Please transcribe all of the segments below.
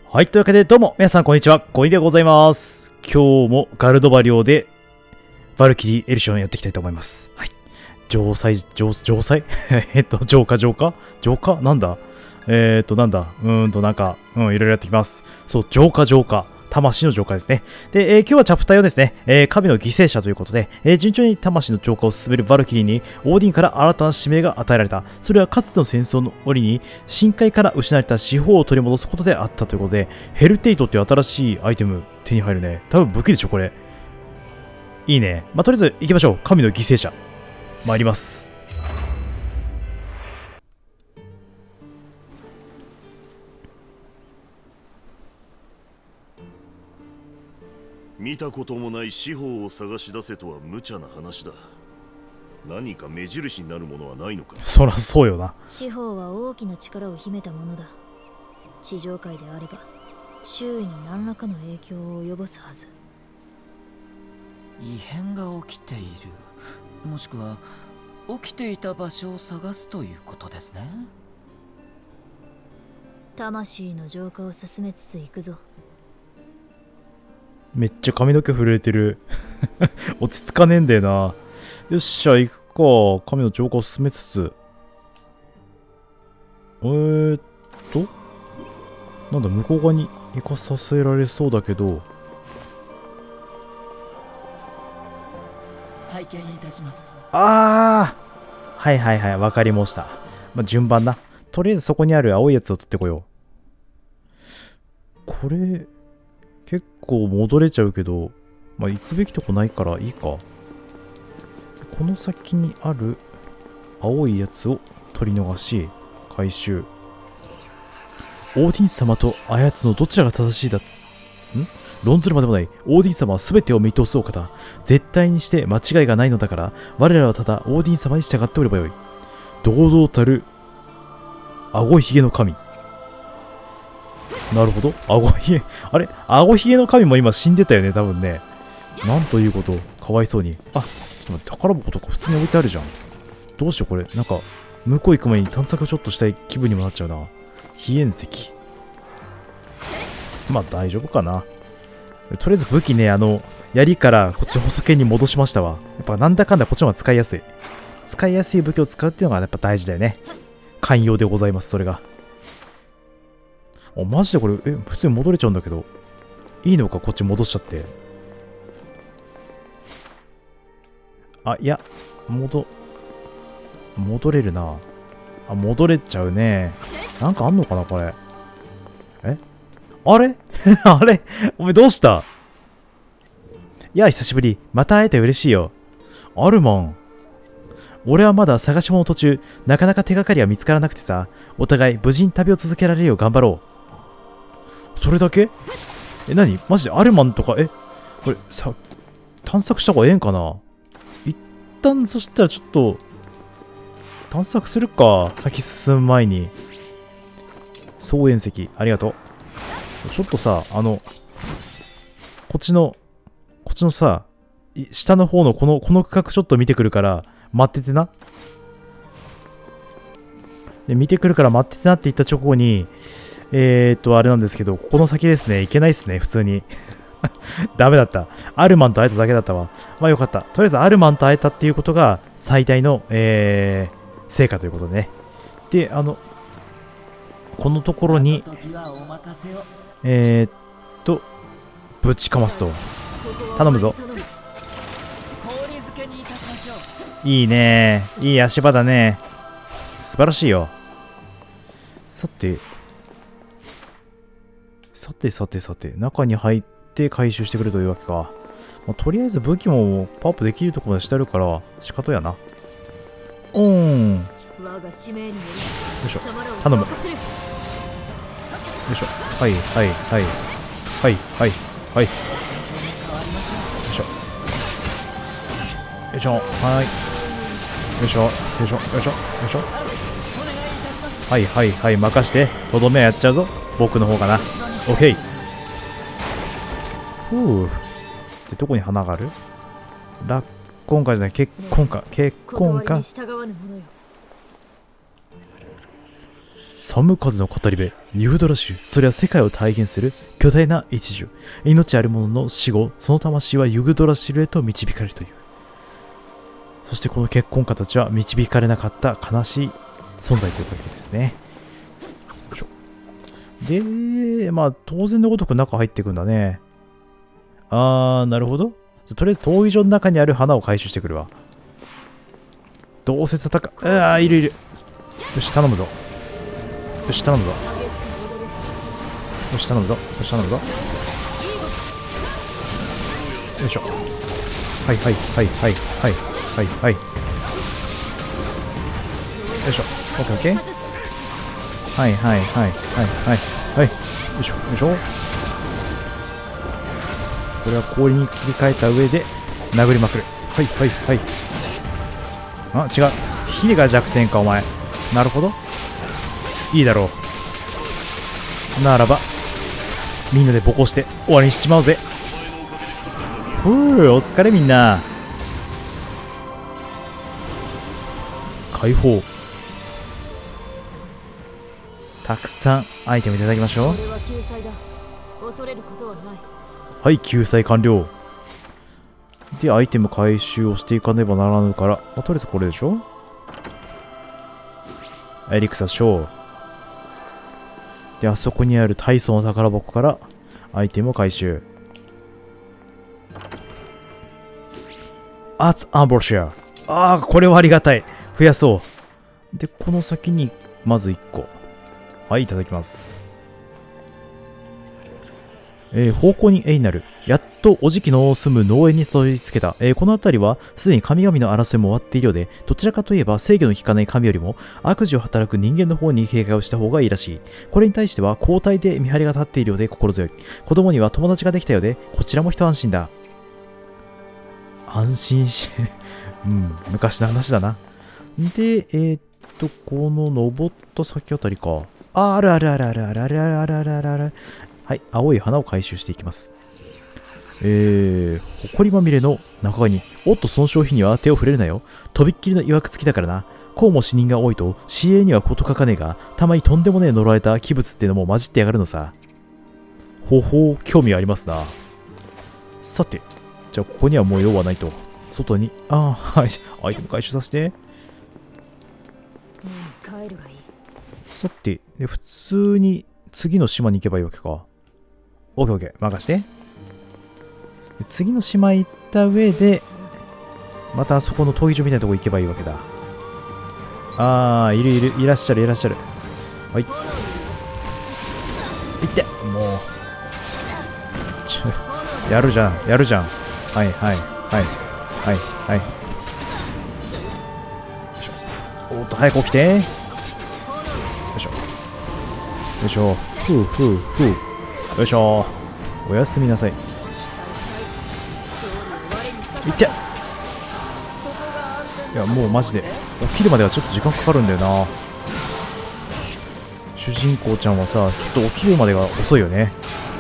はい、というわけでどうも、皆さんこんにちは、ゴイでございます。今日もガルドバ領で、バルキリーエルシオンやっていきたいと思います。はい。城塞浄化なんだなんか、いろいろやってきます。そう、浄化。魂の浄化ですね。で、今日はチャプター4ですね。神の犠牲者ということで、順調に魂の浄化を進めるバルキリーに、オーディンから新たな使命が与えられた。それはかつての戦争の折に、深海から失われた四方を取り戻すことであったということで、ヘルテイトっていう新しいアイテム手に入るね。多分武器でしょ、これ。いいね。まあ、とりあえず行きましょう。神の犠牲者。参ります。 見たこともない四方を探し出せとは無茶な話だ。何か目印になるものはないのか。 そらそうよな。 四方は大きな力を秘めたものだ。地上界であれば周囲に何らかの影響を及ぼすはず。 異変が起きている、もしくは起きていた場所を探すということですね。 魂の浄化を進めつつ行くぞ。 めっちゃ髪の毛震えてる。落ち着かねえんだよな。よっしゃ、行くか。髪の浄化を進めつつ。なんだ、向こう側に行かさせられそうだけど。 拝見いたします。 はい、わかりました。まあ、順番な。とりあえずそこにある青いやつを取ってこよう。これ、結構戻れちゃうけど、まあ、行くべきとこないからいいか。この先にある青いやつを取り逃し、回収。オーディン様と操つのどちらが正しいだ。論ずるまでもない。オーディン様は全てを見通すお方。絶対にして間違いがないのだから、我らはただオーディン様に従っておればよい。堂々たる、顎ひげの神。なるほど。顎ひげ。あれ顎ひげの神も今死んでたよね、多分ね。なんということ。かわいそうに。あ、ちょっと待って、宝箱とか普通に置いてあるじゃん。どうしよう、これ。なんか、向こう行く前に探索ちょっとしたい気分にもなっちゃうな。飛燕石。まあ、大丈夫かな。とりあえず武器ね、槍からこっちの細剣に戻しましたわ。やっぱなんだかんだこっちの方が使いやすい。使いやすい武器を使うっていうのがやっぱ大事だよね。寛容でございます、それが。マジでこれ、普通に戻れちゃうんだけど。いいのか、こっち戻しちゃって。あ、いや、戻れるな。あ、戻れちゃうね。なんかあんのかな、これ。あれあれお前どうした？いや、久しぶり。また会えて嬉しいよ。アルマン。俺はまだ探し物途中。なかなか手がかりは見つからなくてさ。お互い無事に旅を続けられるよう頑張ろう。それだけ？何？マジでアルマンとか、これ、探索した方がええんかな？一旦、そしたらちょっと、探索するか。先進む前に。双燕石、ありがとう。ちょっとさ、こっちのさ、下の方のこの区画ちょっと見てくるから、待っててな。で、見てくるから待っててなって言った直後に、あれなんですけど、ここの先ですね、行けないっすね、普通に。ダメだった。アルマンと会えただけだったわ。まあよかった。とりあえずアルマンと会えたっていうことが最大の、成果ということでね。で、このところに、ぶちかますと。頼むぞ。いいね。いい足場だね。素晴らしいよ。さて、中に入って回収してくるというわけか。まあ、とりあえず武器もパワーアップできるところまでしてあるから、仕方やな。よいしょ。頼む。よいしょ。はい。よいしょ。よいしょ。はい。よいしょ。はい、任して。とどめはやっちゃうぞ。僕の方かな。オッケー。ふう。で、どこに花がある？ラッコンかじゃない、結婚か。寒風の語り部。 ユグドラ種、それは世界を体現する巨大な一獣。命ある者の死後、その魂はユグドラシルへと導かれるという。そしてこの結婚家たちは導かれなかった悲しい存在というわけですね。よいしょ。で、まあ当然のごとく中入っていくんだね。なるほど。とりあえず闘技場の中にある花を回収してくるわ。どうせ戦いるいる。よし、頼むぞ。よし、頼むぞ。よし、頼むぞ。よし、頼むぞ。よいしょ。はいはいはいはいはいはいはい。よいしょ。オッケーオッケー。はいはいはいはいはいはい。よいしょよいしょ。これは氷に切り替えた上で殴りまくる。はいはいはい。あ、違う。火が弱点かお前。なるほど。いいだろう。ならばみんなでボコして終わりにしちまうぜ。ふう、お疲れみんな。解放。たくさんアイテムいただきましょう。はい、救済完了。で、アイテム回収をしていかねばならぬから、とりあえずこれでしょ。エリクサショー。で、あそこにある体操の宝箱からアイテムを回収。アーツアンボルシア。これはありがたい。増やそう。で、この先にまず1個。はい、いただきます。方向にになる。やっとおじきの住む農園にたどり着けた。この辺りはすでに神々の争いも終わっているようで、どちらかといえば制御の効かない神よりも悪事を働く人間の方に警戒をした方がいいらしい。これに対しては交代で見張りが立っているようで心強い。子供には友達ができたようで、こちらも一安心だ。安心し、昔の話だな。で、この登った先あたりか。あるあるあるあるあるあるあるあるあるある。はい、青い花を回収していきます。埃まみれの中に、おっとその商品には手を触れるなよ。とびっきりの曰くつきだからな。こうも死人が多いと、死霊にはこと書かねえが、たまにとんでもねえ呪われた器物ってのも混じってやがるのさ。ほほう、興味ありますな。さて、じゃあここにはもう用はないと。外に、はい、アイテム回収させて。さて、で普通に次の島に行けばいいわけか。オッケーオッケー、任して。次の島行った上で、またそこの闘技場みたいなとこ行けばいいわけだ。いらっしゃる。はい。いって、もう。やるじゃん。はい。よいしょ。おっと、早く起きて。よいしょ。ふう。よいしょ。おやすみなさい。いって。いや、もうマジで起きるまではちょっと時間かかるんだよな。主人公ちゃんはさ、ちょっと起きるまでが遅いよね。よ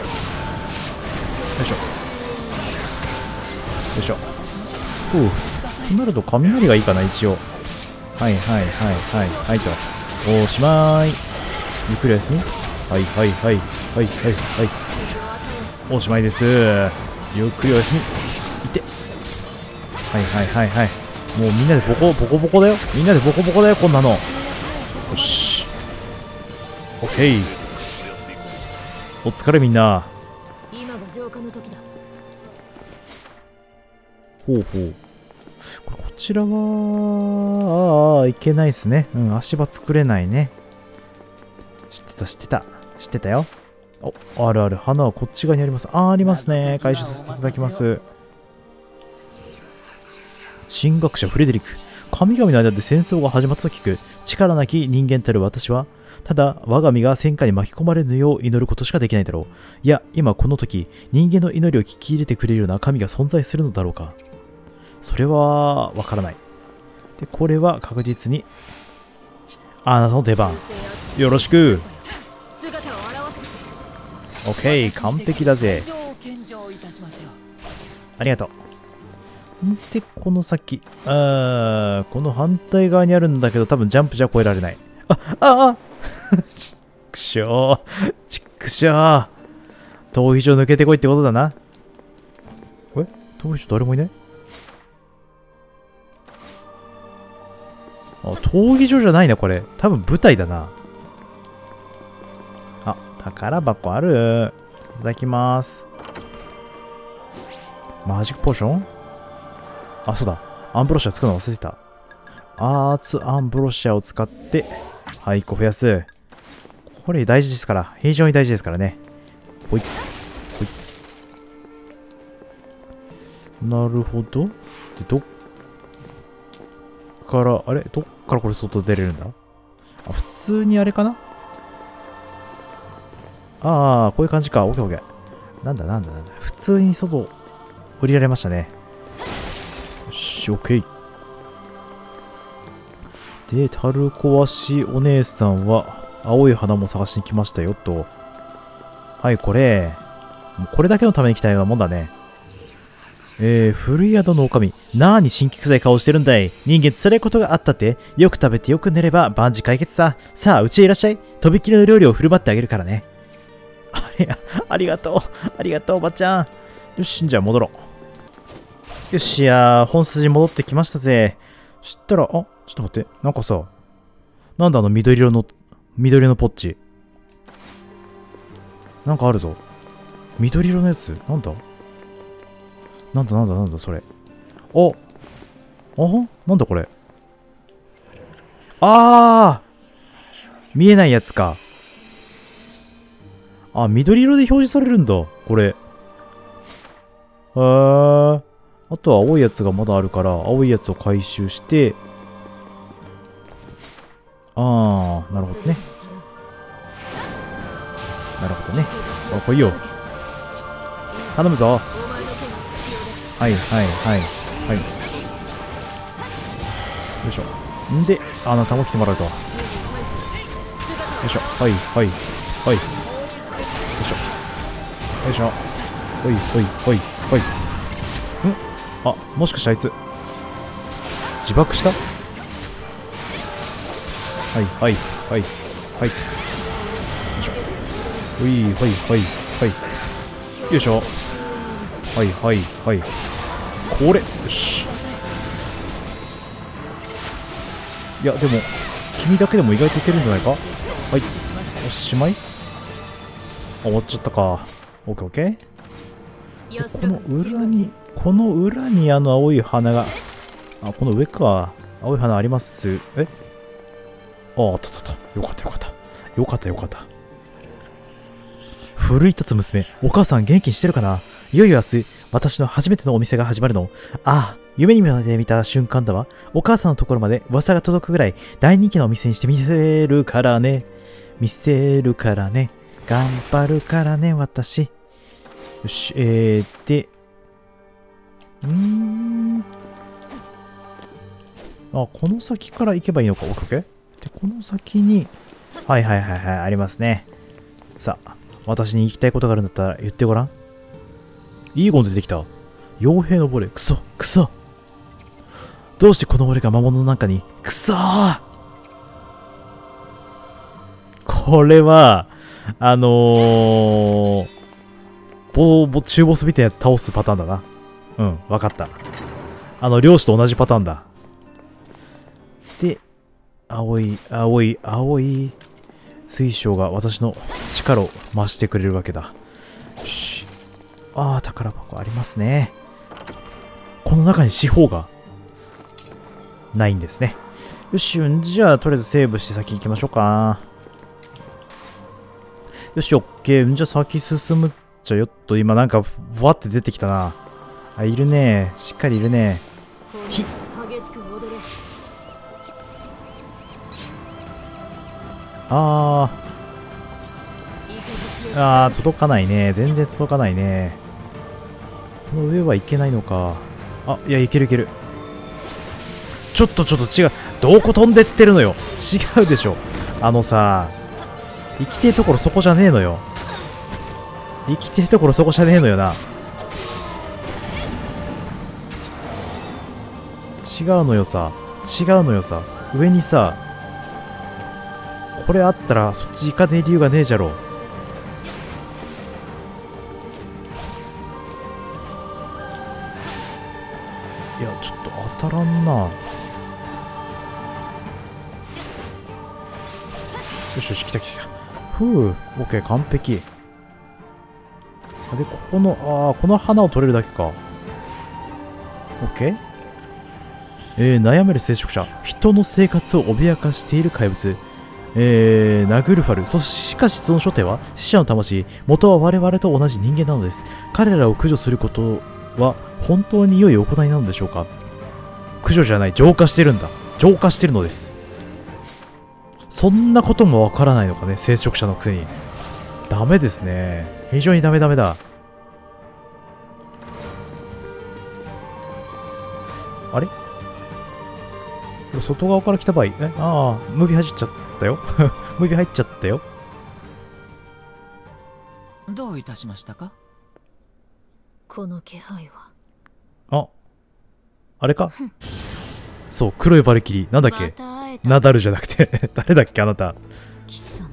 いしょ。ふう。となると雷がいいかな、一応。はいと。おしまーい。ゆっくりおやすみ。はい。おしまいです。ゆっくりおやすみ。いって。はい。もうみんなでボコボコだよ。こんなの。よし。オッケー。お疲れみんな。 今が浄化の時だ。 ほう。こちらはいけないですね。足場作れないね。知ってたよ。ある。花はこっち側にあります。ありますね。回収させていただきます。神学者フレデリック。神々の間で戦争が始まったと聞く。力なき人間たる私は、ただ我が身が戦火に巻き込まれぬよう祈ることしかできないだろう。いや、今この時、人間の祈りを聞き入れてくれるような神が存在するのだろうか。それは、わからない。で、これは確実に、あなたの出番。よろしく。オッケー、完璧だぜ。ありがとう。で、この先。この反対側にあるんだけど、多分ジャンプじゃ越えられない。 くしょう。ちくしょう。逃避所抜けてこいってことだな。逃避所誰もいない？あ、闘技場じゃないな、これ。多分舞台だな。あ、宝箱ある。いただきます。マジックポーション？あ、そうだ。アンブロシア作るの忘れてた。アーツアンブロシアを使って、はい、1個増やす。これ大事ですから。非常に大事ですからね。ほい。ほい。なるほど。で、どっから、あれどっからこれ外出れるんだ？あ、普通にあれかな？ああ、こういう感じか。オッケーオッケー。なんだ。普通に外降りられましたね。よし、オッケー。で、タルコワシお姉さんは、青い花も探しに来ましたよ、と。はい、これ。もうこれだけのために来たようなもんだね。古い宿の女将。なーに新規臭い顔してるんだい。人間辛いことがあったって。よく食べてよく寝れば万事解決さ。さあ、うちへいらっしゃい。とびきりの料理を振る舞ってあげるからね。ありがとう。ありがとう、おばちゃん。よし、じゃあ戻ろう。よし、本筋戻ってきましたぜ。そしたら、ちょっと待って。なんかさ、なんだ緑色のポッチ。なんかあるぞ。緑色のやつなんだそれ。なんだこれ。見えないやつか。緑色で表示されるんだ。これ。あとは青いやつがまだあるから、青いやつを回収して、なるほどね。来いよ。頼むぞ。はい。よいしょ。んで、あなたも来てもらうと。よいしょ。はい。よいしょ。ほい。もしかしてあいつ、自爆した？はい。よいしょ。ほい。よいしょ。はい。これ、よし。いや、でも、君だけでも意外といけるんじゃないか？はい。おしまい？終わっちゃったか。オッケー。で、この裏に青い花が、この上か。青い花あります。あった。よかった。奮い立つ娘。お母さん元気にしてるかな？いよいよ明日、私の初めてのお店が始まるの。夢にまで見た瞬間だわ。お母さんのところまで噂が届くぐらい大人気のお店にしてみせるからね。頑張るからね、私。よし、で、この先から行けばいいのか、オッケー。で、この先に、はい、ありますね。さあ、私に言いたいことがあるんだったら言ってごらん。イーゴン出てきた。傭兵のボレ。くそ。どうしてこの俺が魔物の中に。くそー。これは、中ボスみたいなやつ倒すパターンだな。うん、わかった。漁師と同じパターンだ。で、青い水晶が私の力を増してくれるわけだ。よし。宝箱ありますね。この中に四方がないんですね。よし、じゃあとりあえずセーブして先行きましょうか。よし、オッケー。じゃあ先進むっちゃよっと。今なんかふわって出てきたな。いるね。しっかりいるね。届かないね。全然届かないね。この上はいけないのか。いや、いける。ちょっと違う。どこ飛んでってるのよ。違うでしょ。行きてえところそこじゃねえのよ。な。違うのよさ。上にさ、 これあったらそっち行かねえ理由がねえじゃろ。いやちょっと当たらんな。よしよし、来た来た来た。ふう、オッケー、完璧。で、ここの、この花を取れるだけか。オッケー。悩める聖職者。人の生活を脅かしている怪物。ナグルファル。しかしその初手は死者の魂。元は我々と同じ人間なのです。彼らを駆除することは本当に良い行いなのでしょうか。駆除じゃない、浄化してるんだ。浄化してるのです。そんなこともわからないのかね、聖職者のくせに。ダメですね。非常にダメだ。あれこれ外側から来た場合、ムービー入っちゃったよ。ムービー入っちゃったよ。 どういたしましたか？ この気配は。 あれかそう、黒いバルキリー。なんだっけ、ナダルじゃなくて誰だっけあなた。 貴様。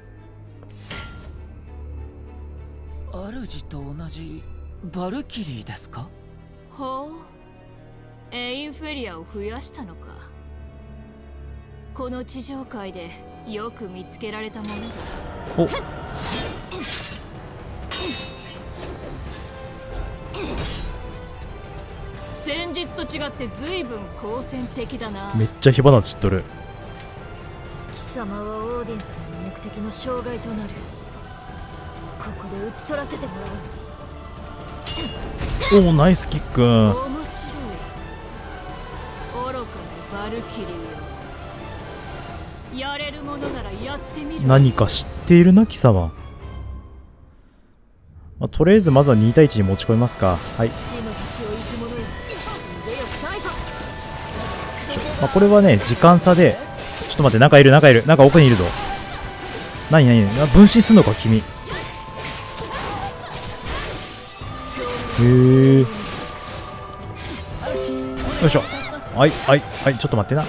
主と同じバルキリーですか？ ほう、エインフェリアを増やしたのか。この地上界でよく見つけられたものだ。 お先日と違って随分好戦的だな。 めっちゃ火花散っとる。 貴様はオーディン様の目的の障害となる。ここで討ち取らせてもらう。 ナイスキック。 面白い。愚かなバルキリーよ。やれるものならやってみる。 何か知っているな貴様。とりあえずまずは2対1に持ち込みますか。はい。 死の先を行く者よ。腕よ最後。 これはね、時間差で。ちょっと待って、中いる。なんか奥にいるぞ。何分身すんのか君。へえ。よいしょ。はい、ちょっと待ってな。へ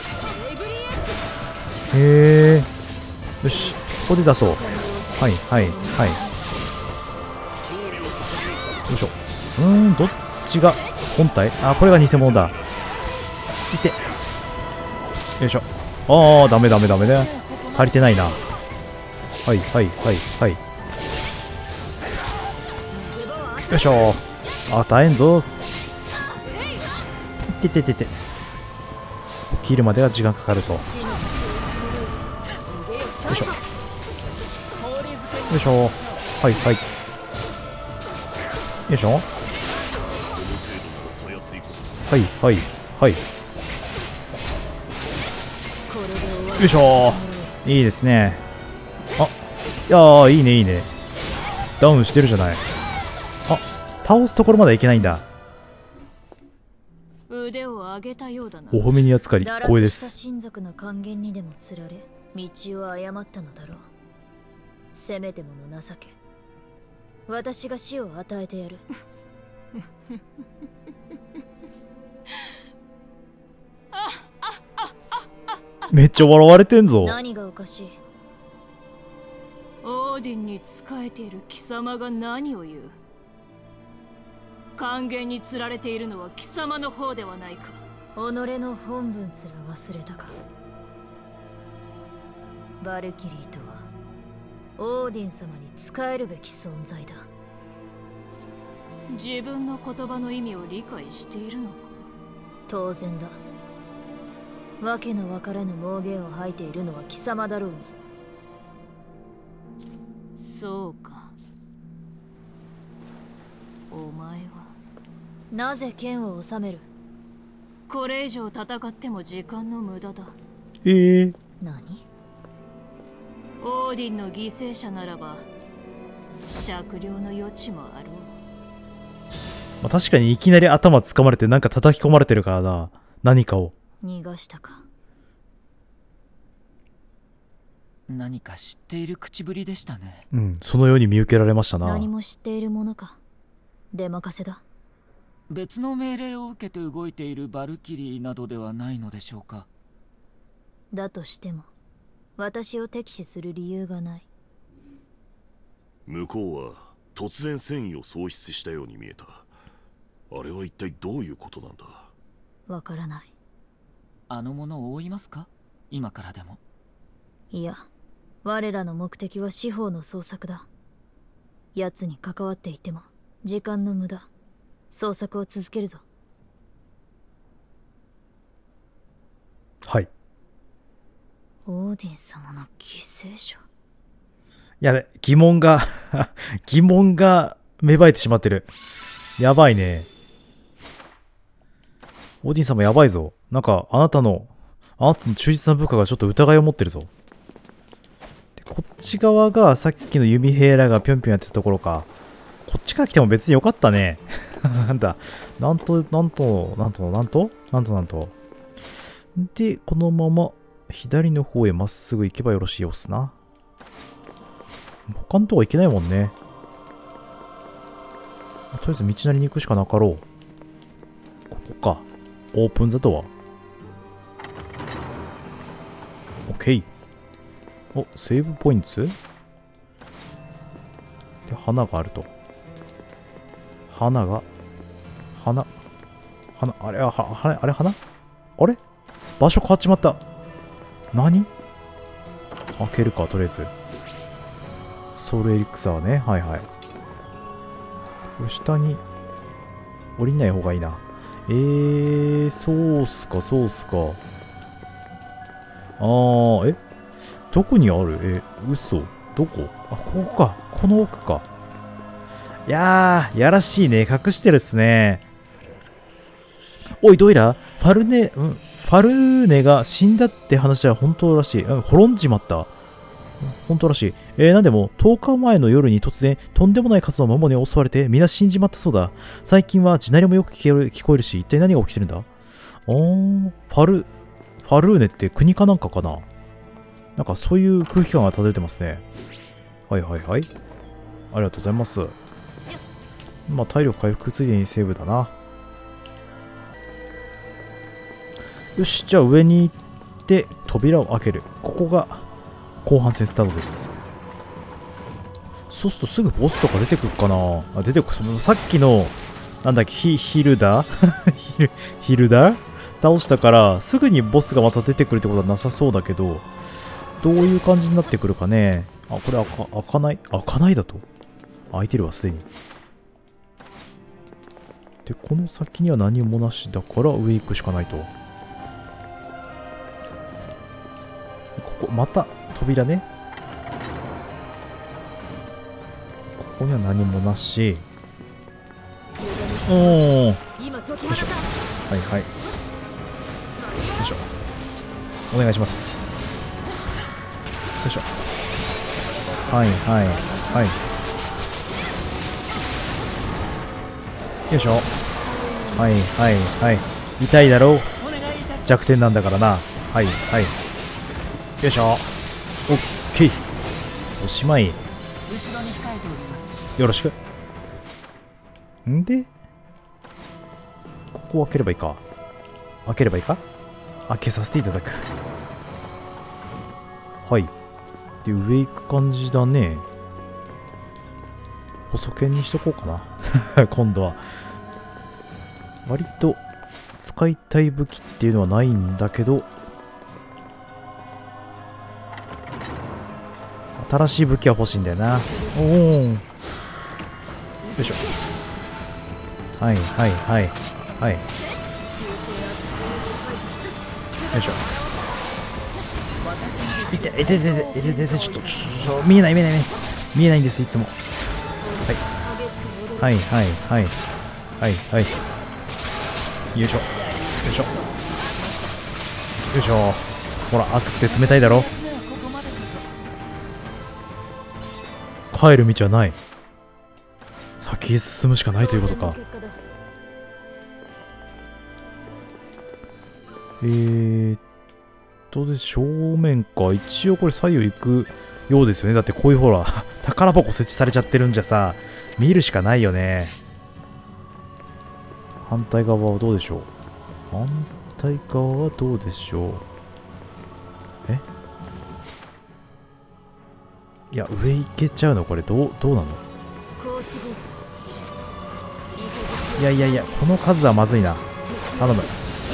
え。よし、ここで出そう。はい。よいしょ。どっちが本体？これが偽物だ。いて。よいしょ。ダメだ。足りてないな。はい。よいしょ。大変ぞ。いて。切るまでは時間かかると。よいしょ。はい。よいしょ。はい。よいしょ。いいですね。いいね。ダウンしてるじゃない。倒すところまではいけないんだ。 腕を上げたようだな。 お褒めにあつかり光栄です。 親族の還元にでもつられ道を誤ったのだろう。せめてもの情け。私が死を与えてやる。 めっちゃ笑われてんぞ。 何がおかしい？ オーディンに仕えている貴様が何を言う？還元に釣られているのは貴様の方ではないか。 己の本分すら忘れたか。バルキリーとはオーディン様に仕えるべき存在だ。 自分の言葉の意味を理解しているのか？ 当然だ。わけのわからぬ妄言を吐いているのは貴様だろうに。 そうか。お前はなぜ剣を収める？ これ以上戦っても時間の無駄だ。 何？ オーディンの犠牲者ならば酌量の余地もあろう。 確かにいきなり頭掴まれてなんか叩き込まれてるからな。何かを逃がしたか。 何か知っている口ぶりでしたね。 そのように見受けられましたな。 何も知っているものか。出任せだ。 別の命令を受けて動いているバルキリーなどではないのでしょうか。 だとしても私を敵視する理由がない。 向こうは突然戦意を喪失したように見えた。あれは一体どういうことなんだ？ わからない。 あの者を追いますか？今からでも。 いや、我らの目的は司法の捜索だ。奴に関わっていても時間の無駄。捜索を続けるぞ。 はい。 オーディン様の犠牲者。 やべ、疑問が疑問が芽生えてしまってる。やばいね。オーディン様やばいぞ。なんかあなたの忠実な部下がちょっと疑いを持ってるぞ。でこっち側がさっきの弓兵らがぴょんぴょんやってたところか。こっちから来ても別によかったね。なんだ。なんと。で、このまま左の方へまっすぐ行けばよろしいようっすな。他のとこ行けないもんね。とりあえず道なりに行くしかなかろう。ここか。オープンザドア。オッケー。お、セーブポイントで、花があると。花、あれ、あれ花あれ場所変わっちまった。何開けるか、とりあえず。ソウルエリクサーね。はいはい。下に降りない方がいいな。そうっすか。どこにある？嘘。どこ？あ、ここか。この奥か。いやー、やらしいね。隠してるっすね。おい、どいらファルーネが死んだって話は本当らしい。滅んじまった。本当らしい。なんでも、10日前の夜に突然、とんでもない数の魔物に襲われて、皆死んじまったそうだ。最近は地鳴りもよく聞こえるし、一体何が起きてるんだ？ファルーネって国かなんかかな？なんかそういう空気感が漂ってますね。はい。ありがとうございます。まあ、体力回復ついでにセーブだな。よし、じゃあ上に行って、扉を開ける。ここが、後半戦スタートです。そうするとすぐボスとか出てくるかなあ、出てくる。さっきの、なんだっけ、ヒルダ倒したから、すぐにボスがまた出てくるってことはなさそうだけど、どういう感じになってくるかね。あ、これ開かないだと。開いてるわ、すでに。で、この先には何もなしだから上行くしかないと。ここ、また扉ね。ここには何もなし。よいしょ。はい。よいしょ。お願いします。よいしょ。はい。よいしょ。はい。痛いだろう。弱点なんだからな。はい。よいしょ。オッケー。おしまい。よろしく。んで、ここを開ければいいか。開けさせていただく。はい。で、上行く感じだね。細剣にしとこうかな。今度は。割と使いたい武器っていうのはないんだけど、新しい武器は欲しいんだよな。おお。よいしょ。はい。よいしょ。ちょっと見えないんです、いつも。はい。よいしょ。ほら、熱くて冷たいだろ。帰る道はない。先へ進むしかないということか。で、正面か。一応これ左右行くようですよね。だってこういうほら、宝箱設置されちゃってるんじゃさ、見るしかないよね。反対側はどうでしょう。 いや、上行けちゃうのこれ、どうなの？ 好都合いやいやいや、この数はまずいな。頼む。よ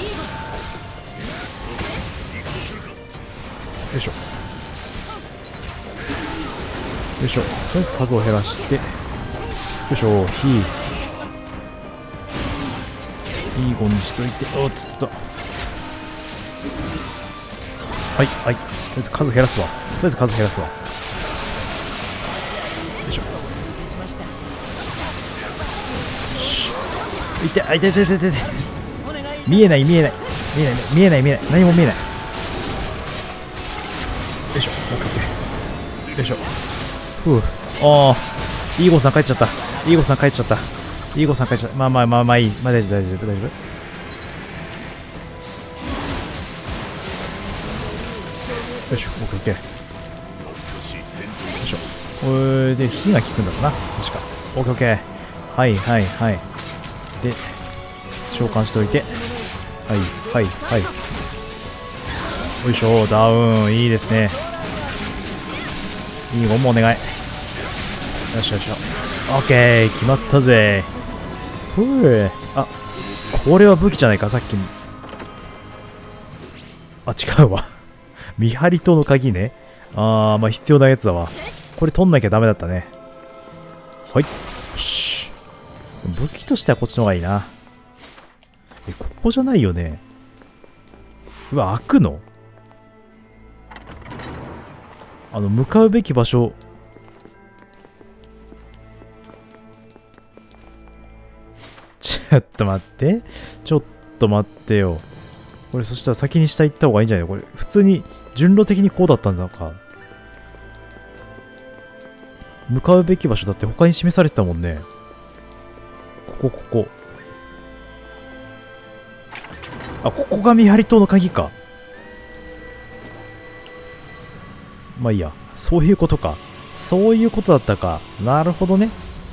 いしょ。よいしょ。とりあえず数を減らして。よいしょ。イーゴンにしといて。おっとっと。はい、はい。とりあえず数減らすわ。とりあえず数減らすわ。よいしょ。いて、あ、いててててて。見えない、見えない。見えない、見えない、見えない。何も見えない。よいしょ。オッケーオッケー。よいしょ。ふう。ああ。イーゴンさん帰っちゃった。イーゴンさん帰っちゃった。イーゴンさん帰っちゃった。まあまあまあまあいい。まあ大丈夫、大丈夫、大丈夫。よいしょ。オッケーオッケー。よいしょ。で、火が効くんだろうな。確か。オッケーオッケー。はいはいはい。で、召喚しておいて。はいはいはい。よいしょ。ダウン。いいですね。イーゴンもお願い。よしよしよ。オッケー。決まったぜ。ふぅ。あ、これは武器じゃないか、さっきの。あ、違うわ。見張り塔の鍵ね。まあ必要なやつだわ。これ取んなきゃダメだったね。はい。よし。武器としてはこっちの方がいいな。ここじゃないよね。うわ、開くの？向かうべき場所。ちょっと待って。ちょっと待ってよ。これそしたら先に下行った方がいいんじゃないの？これ普通に順路的にこうだったんだか。向かうべき場所だって他に示されてたもんね。ここ。あ、ここが見張り塔の鍵か。まあいいや。そういうことか。そういうことだったか。なるほどね。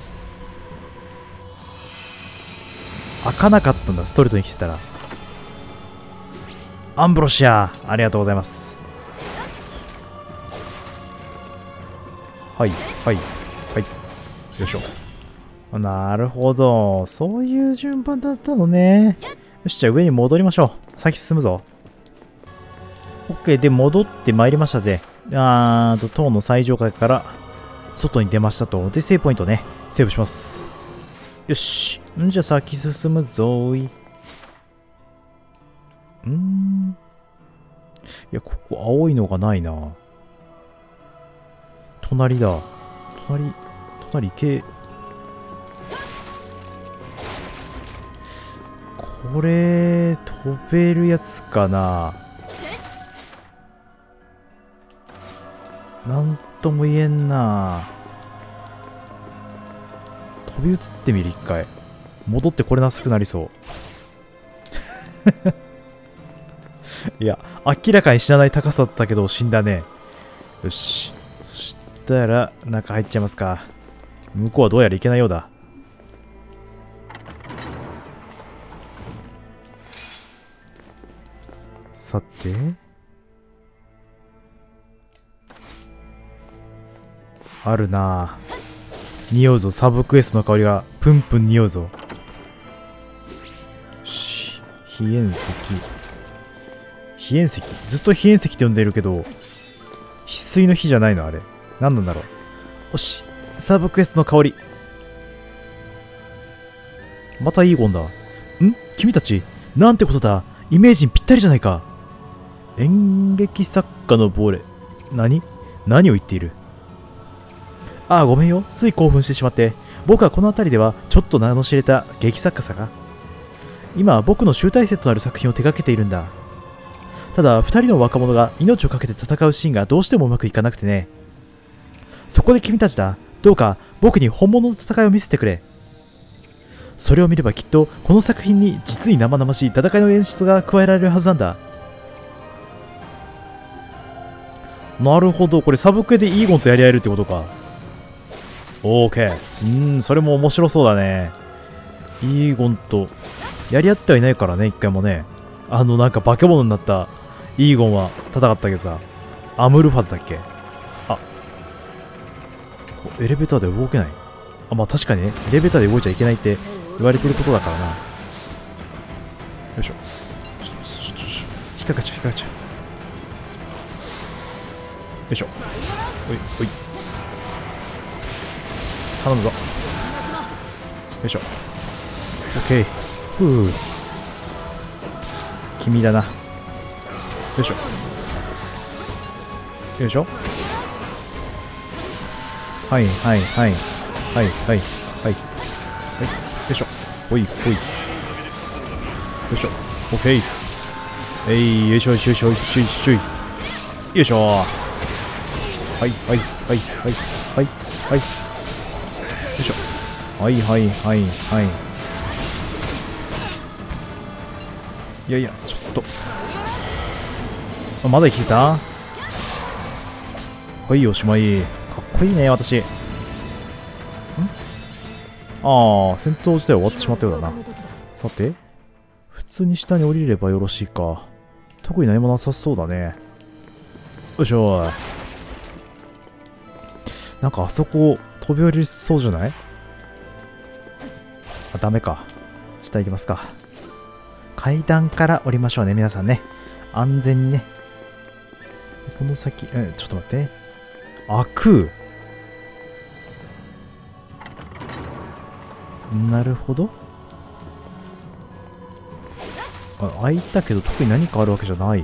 開かなかったんだ、ストレートに来てたら。アンブロシア、ありがとうございます。はいはいはい。よいしょ。なるほど、そういう順番だったのね。よし、じゃあ上に戻りましょう。先進むぞ。 OK で戻ってまいりましたぜ。塔の最上階から外に出ましたと。で、セーブポイントね、セーブします。よし、じゃあ先進むぞーい。いや、ここ青いのがないな。隣だ。隣行け。これ、飛べるやつかな。なんとも言えんな。飛び移ってみる、一回。戻ってこれなさくなりそう。いや、明らかに知らない高さだったけど死んだね。よし。そしたら、中入っちゃいますか。向こうはどうやらいけないようだ。さて。あるなぁ。匂うぞ、サブクエストの香りがプンプン匂うぞ。よし。飛燕石。飛燕石、ずっと飛燕石って呼んでるけど、翡翠の火じゃないのあれ。何なんだろう。よし、サブクエストの香り。またイーゴンだ。君たち、なんてことだ。イメージにぴったりじゃないか。演劇作家の亡霊。何を言っている。ああ、ごめんよ。つい興奮してしまって。僕はこの辺りではちょっと名の知れた劇作家さが。今は僕の集大成となる作品を手掛けているんだ。ただ、二人の若者が命を懸けて戦うシーンがどうしてもうまくいかなくてね。そこで君たちだ。どうか僕に本物の戦いを見せてくれ。それを見ればきっとこの作品に実に生々しい戦いの演出が加えられるはずなんだ。なるほど、これサブクエでイーゴンとやり合えるってことか。オーケー。それも面白そうだね。イーゴンとやり合ってはいないからね、一回もね。なんか化け物になったイーゴンは戦ったけどさ、アムルファズだっけ。 エレベーターで動けない。あ、まあ確かにね、エレベーターで動いちゃいけないって言われてることだからな。よいしょ。引っかかっちゃう、引っかかっちゃう。よいしょ。おい、おい。頼むぞ。よいしょ。オッケー。ふう。君だな。よいしょ。よいしょ。はいはいはいはいはいはいはい。よいしょ。ほいほい。よいしょ。オッケー。よいしょよいしょよいしょよいしょよいしょ。よいしょ。はいはいはいはいはいはい。よいしょ。はいはいはいはい。いやいや、ちょっと。あ、まだ生きてた？はい、おしまい。かっこいいね、私。ああ、戦闘自体終わってしまったようだな。さて、普通に下に降りればよろしいか。特に何もなさそうだね。よいしょ。なんかあそこ飛び降りそうじゃない？あ、ダメか。下行きますか。階段から降りましょうね、皆さんね。安全にね。この先、ちょっと待って。開く。なるほど。あ、開いたけど特に何かあるわけじゃない。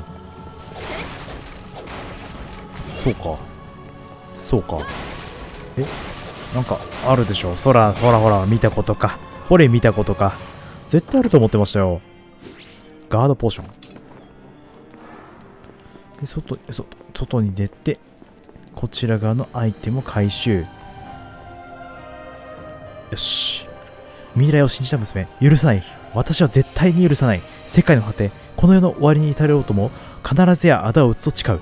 そうか。そうか。なんかあるでしょ。ほらほらほら、見たことか。ほれ見たことか。絶対あると思ってましたよ。ガードポーション。で、外に出て、こちら側のアイテムを回収。よし。未来を信じた娘、許さない。私は絶対に許さない。世界の果て、この世の終わりに至ろうとも、必ずや仇を討つと誓う。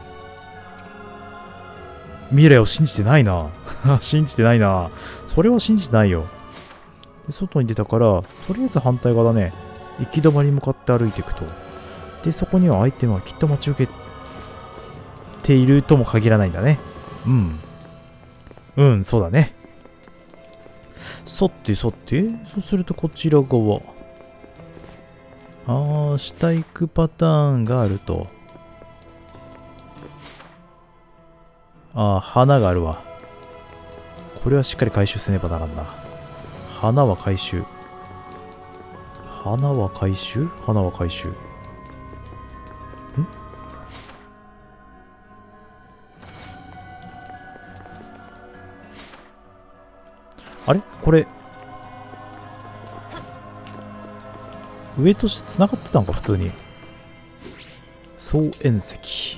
未来を信じてないな。信じてないな。それは信じてないよ。で、外に出たから、とりあえず反対側だね。行き止まりに向かって歩いていくと。で、そこにはアイテムがきっと待ち受けているとも限らないんだね。うん、そうだね。さて、そうするとこちら側。下行くパターンがあると。花があるわ。これはしっかり回収せねばならんな。花は回収。花は回収。あれこれ、上として繋がってたのか、普通に。総縁石。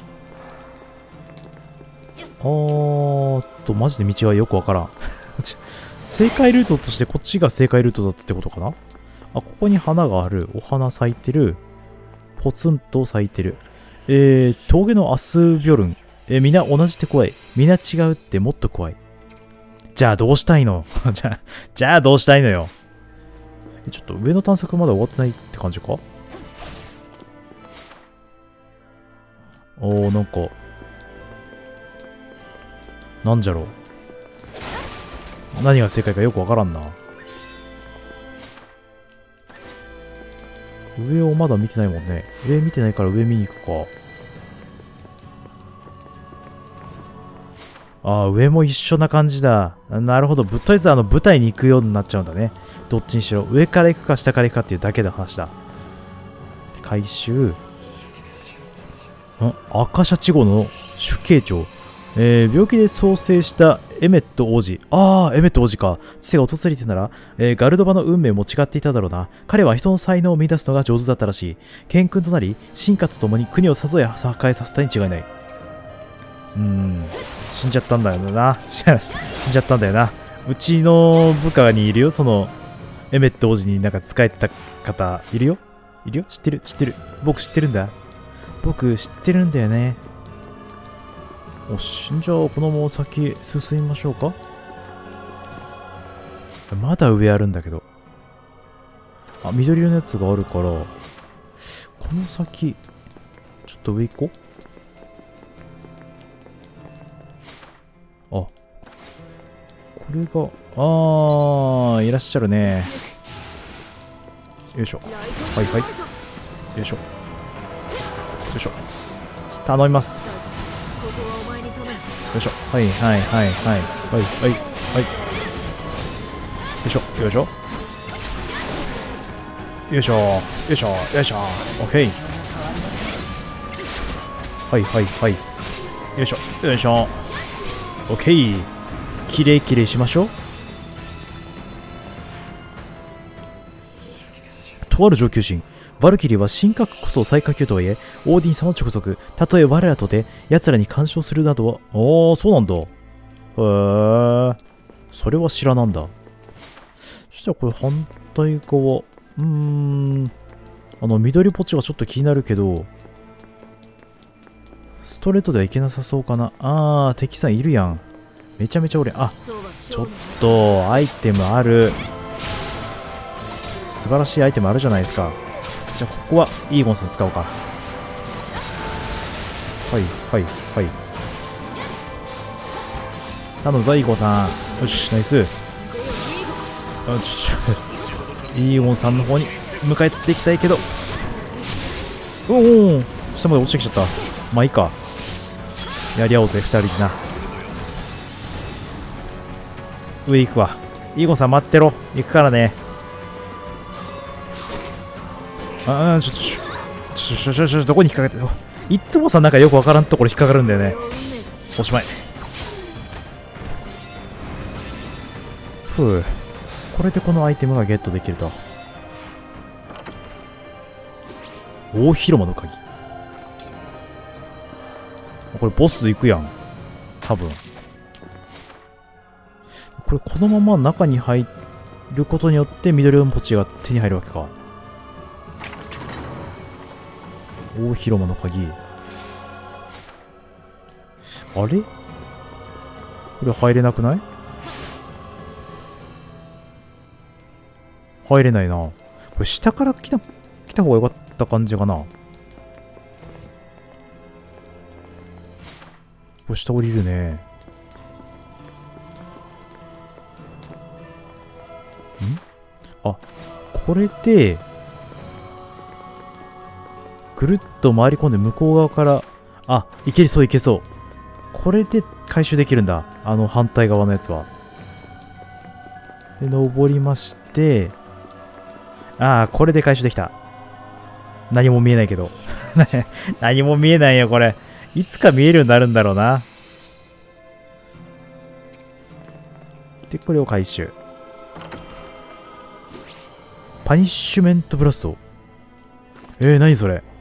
マジで道はよくわからん。正解ルートとしてこっちが正解ルートだったってことかな。ここに花がある。お花咲いてる。ポツンと咲いてる。峠のアスビョルン。皆同じって怖い。皆違うってもっと怖い。じゃあどうしたいのじゃあどうしたいのよ。ちょっと上の探索まだ終わってないって感じか。なんかなんじゃろう。何が正解かよくわからんな。上をまだ見てないもんね。上見てないから上見に行くか。上も一緒な感じだ。なるほど。とりあえず舞台に行くようになっちゃうんだね。どっちにしろ。上から行くか下から行くかっていうだけの話だ。回収。赤シャチゴの主計長。病気で創生したエメット王子。エメット王子か。父が訪れてなら、ガルドバの運命も違っていただろうな。彼は人の才能を見出すのが上手だったらしい。剣君となり、進化とともに国をさぞや破壊させたに違いない。死んじゃったんだよな。死んじゃったんだよな。うちの部下にいるよ。その、エメット王子になんか仕えてた方、いるよ。知ってる。僕知ってるんだ。僕知ってるんだよね。じゃあこのまま先進みましょうか。まだ上あるんだけど。緑色のやつがあるから、この先、ちょっと上行こう。 れがいらっしゃるね。よいしょ。はいはい。よいしょ。よいしょ。頼みます。よいしょ。はいはいはいはい。はいはいはい。よいしょよいしょ。よいしょよいしょよいしょ。オッケー。はいはいはい。よいしょよいしょ。オッケー。きれいきれいしましょう。とある上級神バルキリーは神格こそ最下級とはいえオーディン様の直属。たとえ我らとて奴らに干渉するなどは。そうなんだ。へえ、それは知らなんだ。そしたらこれ反対側、緑ポチがちょっと気になるけど、ストレートではいけなさそうかな。敵さんいるやん。めちゃめちゃ俺、ちょっとアイテムある。素晴らしいアイテムあるじゃないですか。じゃあここはイーゴンさん使おうか。はいはいはい。頼むぞイーゴンさん。よしナイス。イーゴンさんの方に向かっていきたいけど、下まで落ちてきちゃった。まあいいか、やり合おうぜ2人でな。上行くわ。イーゴンさん待ってろ、行くからね。どこに引っかかって、いつもさ、なんかよくわからんところ引っかかるんだよね。おしまい。ふう、これでこのアイテムがゲットできると。大広間の鍵。これボス行くやん多分。これこのまま中に入ることによって緑色のポチが手に入るわけか。大広間の鍵。あれこれ入れなくない？入れないな。これ下から来た方がよかった感じかな。これ下降りるね。これでぐるっと回り込んで向こう側から、いけそういけそう。これで回収できるんだ、反対側のやつは。で登りまして、これで回収できた。何も見えないけど何も見えないよこれ。いつか見えるようになるんだろうな。でこれを回収。パニッシュメントブラスト。何それ。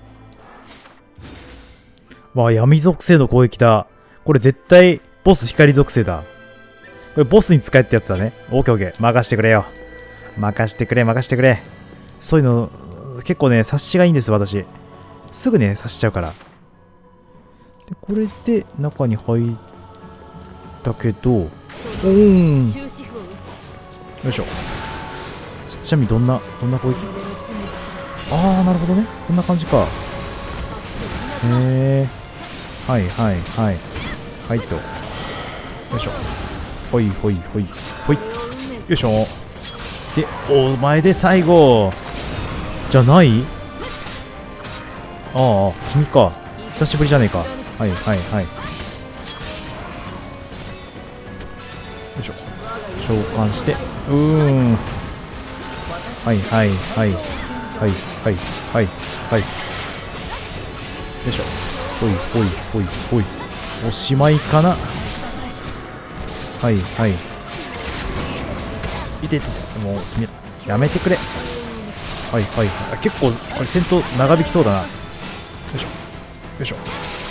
闇属性の攻撃だ。これ絶対ボス光属性だ。これボスに使えってやつだね。オッケーオッケー。任してくれよ。任してくれ任してくれ。そういうの結構ね、察しがいいんです私。すぐね察しちゃうから。でこれで中に入ったけど、よいしょ。ちなみにどんな攻撃？なるほどね。こんな感じか。はいはいはい。はいと。よいしょ。ほいほいほいほい。よいしょ。で、お前で最後じゃない？君か。久しぶりじゃねえか。はいはいはい。よいしょ。召喚して。はいはいはいはいはいはいはい。よいしょ。ほいほいほいほい。おしまいかな。はいはい。いててて、もう君やめてくれ。はいはいはい。結構これ戦闘長引きそうだな。よいしょよいしょ。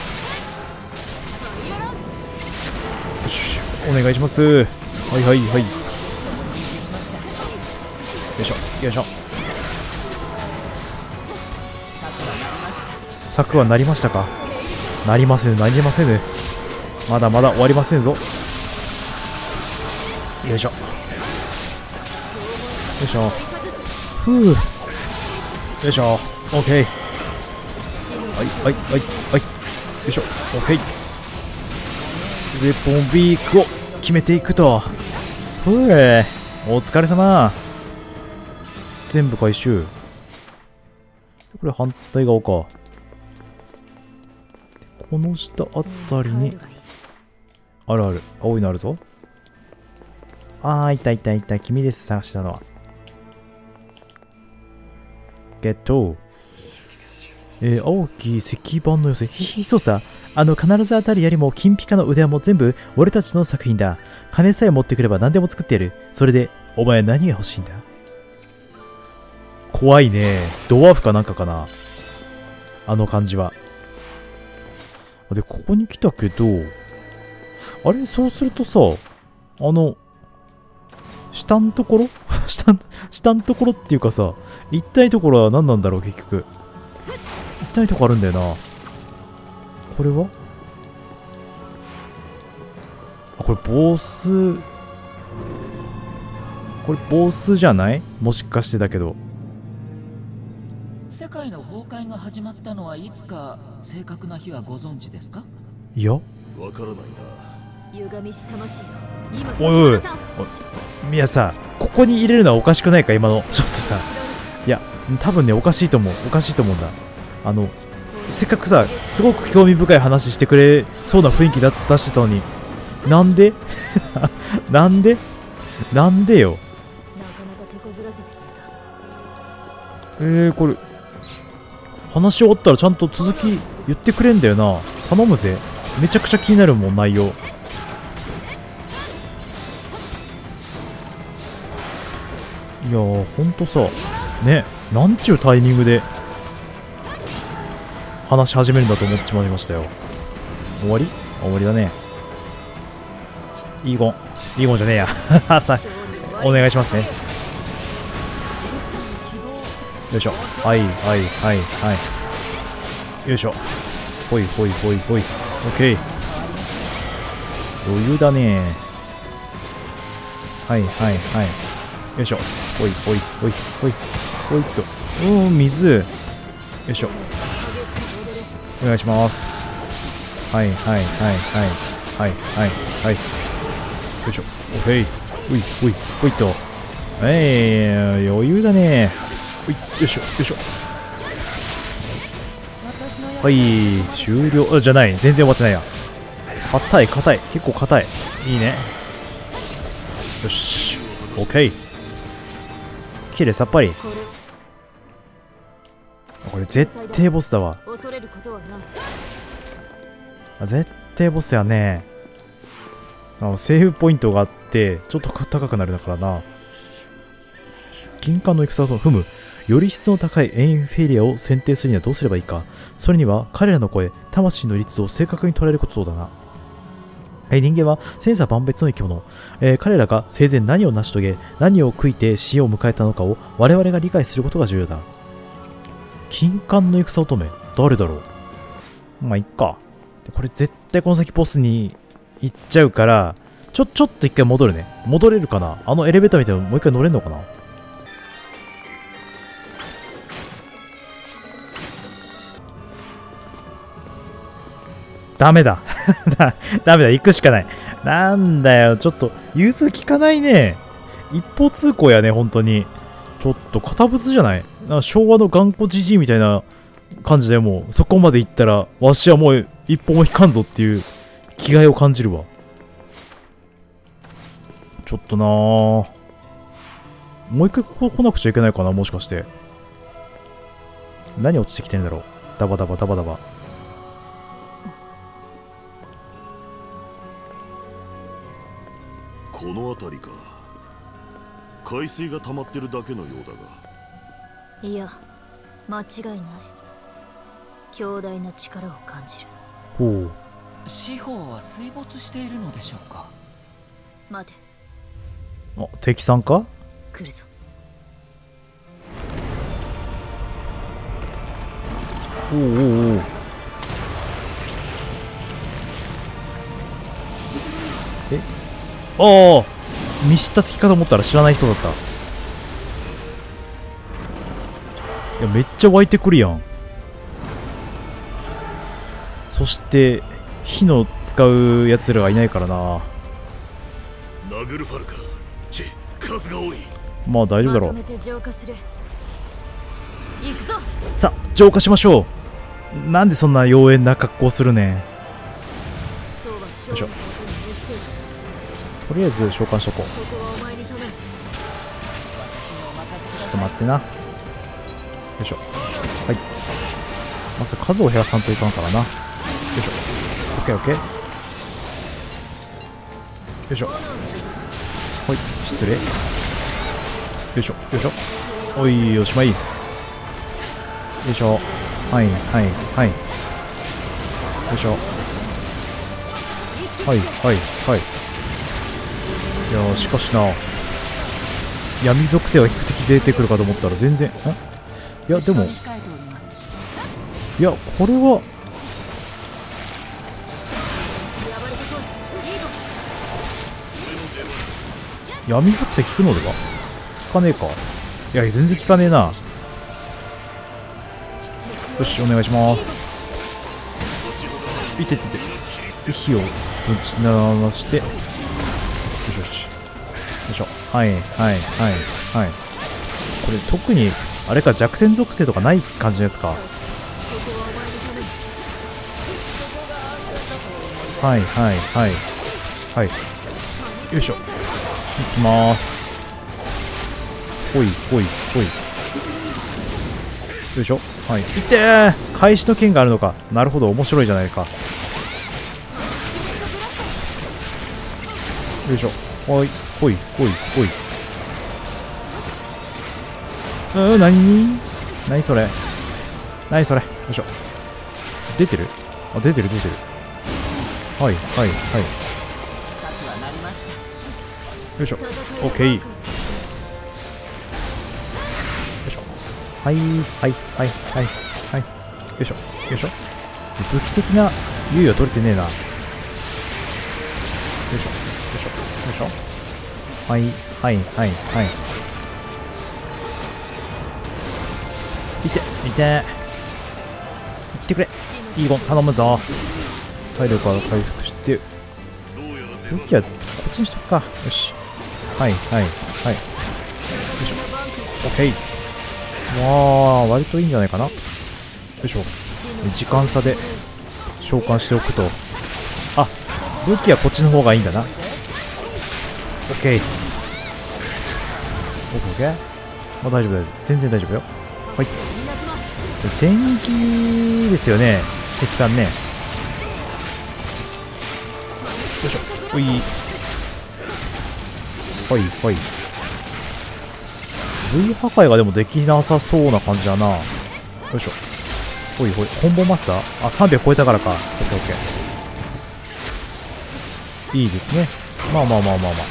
よしお願いします。はいはいはい。よいしょよいしょ。策はなりましたか？なりませぬなりませぬ。まだまだ終わりませんぞ。よいしょよいしょ。ふう。よいしょ。オッケー。はいはいはいはい。よいしょ。オッケー。ウェポンビークを決めていくと。 ふえ、お疲れ様。全部回収。これ反対側か。この下あたりにあるある。青いのあるぞ。あー、いたいたいた。君です、探したのは。ゲット。青き石板の寄せ。そうさ。必ず当たる槍も金ピカの腕輪も全部俺たちの作品だ。金さえ持ってくれば何でも作ってやる。それで、お前何が欲しいんだ？怖いね。ドワーフかなんかかな。あの感じは。で、ここに来たけど、あれそうするとさ、下のところ下のところっていうかさ、一体ところは何なんだろう、結局。一体とこあるんだよな。これはこれボス。これボスじゃない？もしかしてだけど。 世界の崩壊が始まったのはいつか正確な日はご存知ですか？ いや。 わからないな。 歪みし魂よ。今おいおい。いやさ、ここに入れるのはおかしくないか、今の。ちょっとさ。いや、多分ね、おかしいと思う。おかしいと思うんだ。せっかくさ、すごく興味深い話してくれそうな雰囲気出してたのに。なんでなんでよ。 なかなか手こずらせてくれた。 これ、話終わったらちゃんと続き言ってくれんだよな。頼むぜ。めちゃくちゃ気になるもん、内容。いやー、ほんとさ、ね、なんちゅうタイミングで話し始めるんだと思っちまいましたよ。終わり？終わりだね。イーゴンじゃねえや。さあ、お願いしますね。よいしょ。はい。よいしょ。ほい。オッケー。余裕だね。はい。よいしょ。ほいっと。水。よいしょ。お願いします。はい。よいしょ。ほいっと。余裕だね。よいしょ。はい、終了。じゃない。全然終わってないや。硬い。結構硬い。いいね。よし。オッケー。きれいさっぱり。これ絶対ボスだわ。 恐れることはない。 絶対ボスやね。セーブポイントがあってちょっと高くなるだからな。金冠の戦を踏む。より質の高いエインフェリアを選定するにはどうすればいいか。それには彼らの声、魂の律を正確に捉えることだな。人間は千差万別の生き物。彼らが生前何を成し遂げ、何を悔いて死を迎えたのかを我々が理解することが重要だ。金冠の戦乙女、誰だろう。まあ、いっか。これ絶対この先ボスに行っちゃうから、ちょっと一回戻るね。戻れるかな。エレベーターみたいなのもう一回乗れるのかな。ダメだ。ダメだ。行くしかない。なんだよ。ちょっと、融通効かないね。一方通行やね、本当に。ちょっと、堅物じゃない？昭和の頑固じじいみたいな感じでもう、そこまで行ったら、わしはもう一歩も引かんぞっていう気概を感じるわ。ちょっとなぁ。もう一回ここ来なくちゃいけないかな、もしかして。何落ちてきてるんだろう。ダバダバ。 この辺りか。海水が溜まってるだけのようだが。 いや、間違いない。強大な力を感じる。 ほう。 四方は水没しているのでしょうか。 待て。 敵さんか？ 来るぞ。 おう。ああ、見知った敵かと思ったら知らない人だった。いや、めっちゃ湧いてくるやん。そして火の使うやつらがいないからな。 ナグルファルか。 数が多い。 まあ大丈夫だろう。 まとめて浄化する。行くぞ。 さあ浄化しましょう。なんでそんな妖艶な格好するね。 そうはよいしょ。 勝利のことにうっせえ。 とりあえず召喚しとこう。 ここはお前に頼む。 ちょっと待ってな。よいしょ。はい。まず数を減らさんといかんからな。よいしょ。オッケーオッケー。よいしょ。はい、失礼。よいしょ、よいしょ。おい、おしまい。よいしょ。はい、はい、はい。よいしょ。はい、はい、はい。いやー、しかしな。闇属性は比較的出てくるかと思ったら全然。いや、でも。いや、これは。闇属性効くのでは効かねえか。いや、全然効かねえな。よし、お願いします。いててて。で、火をぶち流して。よしよし。よいしょ。はい、はい、はい、はい。これ、特に、あれか、弱点属性とかない感じのやつか。はい、はい、はい。はい。よいしょ。いきまーす。ほいほいほい。よいしょ。はい。いってー。返しの剣があるのか。なるほど、面白いじゃないか。よいしょ。ほいほいほいほい。なにそれ。何それ。よいしょ。出てる？あ、出てる出てる。はいはいはい。よいしょ。オッケー。よいしょ。はいはいはいはいはい。よいしょよいしょ。武器的な優位は取れてねえな。よいしょよいしょよいしょ。はいはいはいはい。いていて。いってくれ。イーゴン頼むぞ。体力は回復して。武器はこっちにしとくか。よし。はいはいはい。よいしょ。オッケー。わー、割といいんじゃないかな。よいしょ。時間差で召喚しておくと。あ、武器はこっちの方がいいんだな。オッケー。オッケー。まあ大丈夫だよ。全然大丈夫よ。はい。電気ですよね。敵さんね。よいしょ。おい。はいはい。V 破壊がでもできなさそうな感じだな。よいしょ。ほいほい。コンボマスターあ、300超えたからか。オッケーオッケー。いいですね。まあまあまあまあまあ。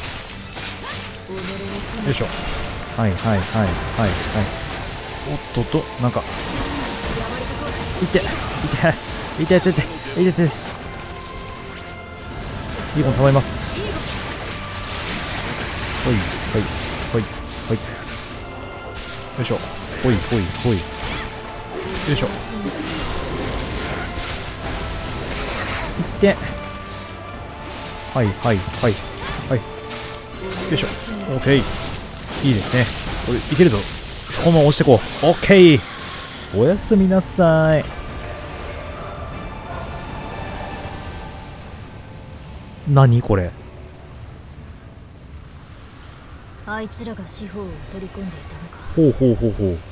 よいしょ。はいはいはいはいはい。おっとっと、なんか。いて、いて、いて、いて、いて、いて、いて。いいもん頼みます。ほい、ほい、ほい、ほい。よいしょ。ほい、ほい、ほい。よいしょ。いって。はい、はい、はい、はい。よいしょ。オッケー。いいですね。これ、いけるぞ。このまま押してこう。オッケー。おやすみなさい。何これ。 あいつらが四方を取り込んでいたのか。 ほうほうほうほう。 見ろ。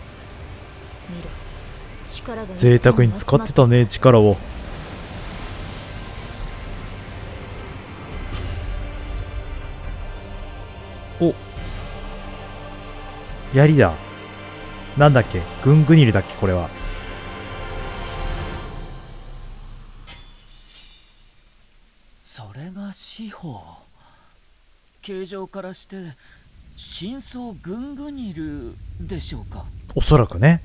力が贅沢に使ってたね、力を。お、槍だ。なんだっけ、グングニルだっけ、これは。 それが司法。形状からして真相グングニルでしょうか。 おそらくね。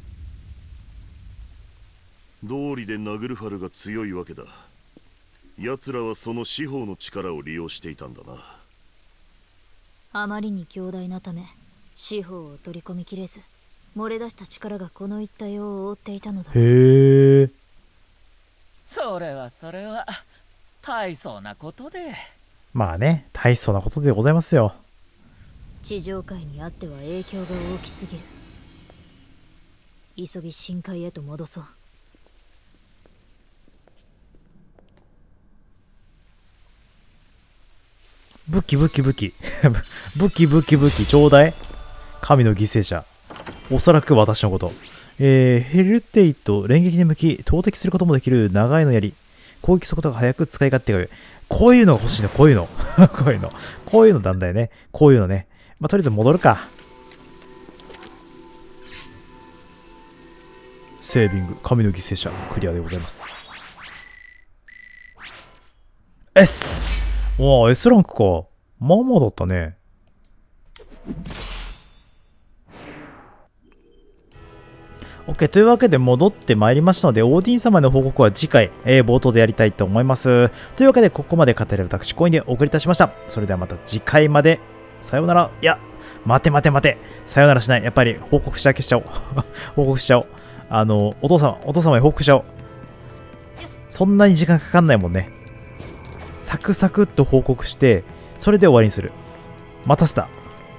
道理でナグルファルが強いわけだ。奴らはその司法の力を利用していたんだな。 あまりに強大なため四方を取り込みきれず、漏れ出した力がこの一帯を覆っていたのだ。 へえ。 それは大層なことで。 まあね、大層なことでございますよ。 地上界にあっては影響が大きすぎる。急ぎ深海へと戻そう。 武器武器ちょうだい。神の犠牲者。おそらく私のこと。ヘルテイト、連撃に向き、投擲することもできる長いの槍。攻撃速度が速く使い勝手が良い。こういうのが欲しいの、こういうの。こういうのなんだよね。こういうのね。まあ、とりあえず戻るか。セービング、神の犠牲者、クリアでございます。S！ わあ、S ランクか。まあまあだったね。OK。というわけで戻ってまいりましたので、オーディン様の報告は次回、冒頭でやりたいと思います。というわけで、ここまで語れる私、コインでお送りいたしました。それではまた次回まで。さようなら。いや、待て。さようならしない。やっぱり報告しちゃおう。報告しちゃおう。お父様に報告しちゃおう。そんなに時間かかんないもんね。サクサクっと報告して、それで終わりにする。待たせた。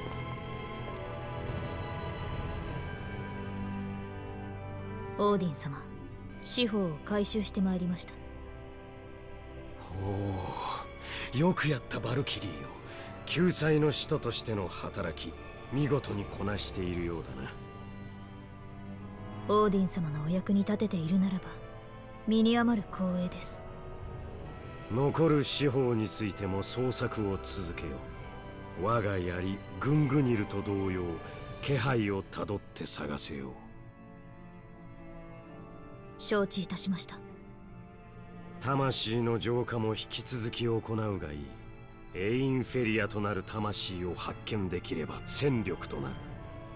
オーディン様、司法を回収してまいりました。 おお、よくやったバルキリーよ。救済の使徒としての働き、見事にこなしているようだな。 オーディン様のお役に立てているならば、身に余る光栄です。 残る司法についても捜索を続けよう。我が槍グングニルと同様、気配をたどって探せよう。 承知いたしました。 魂の浄化も引き続き行うがいい。エインフェリアとなる魂を発見できれば戦力となる。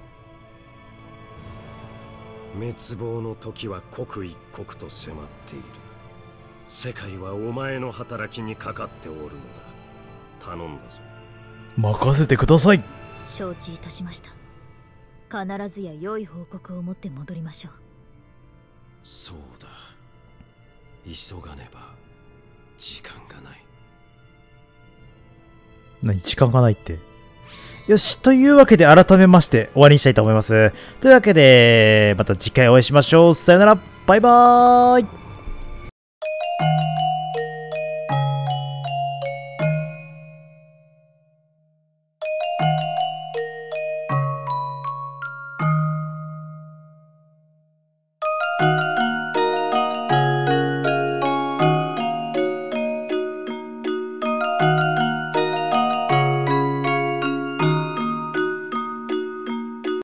滅亡の時は刻一刻と迫っている。世界はお前の働きにかかっておるのだ。頼んだぞ。 任せてください。 承知いたしました。必ずや良い報告を持って戻りましょう。 そうだ。急がねば時間がない。 何、時間がないって。よし、というわけで改めまして終わりにしたいと思います。というわけで、また次回お会いしましょう。さよなら、バイバーイ。